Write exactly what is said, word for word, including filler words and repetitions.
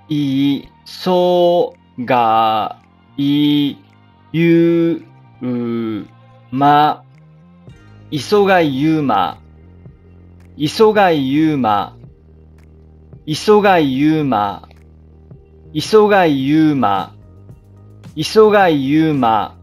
いそがいゆうま、磯貝ゆうま、磯貝ゆうま、磯貝ゆうま、磯貝ゆうま、磯貝ゆうま、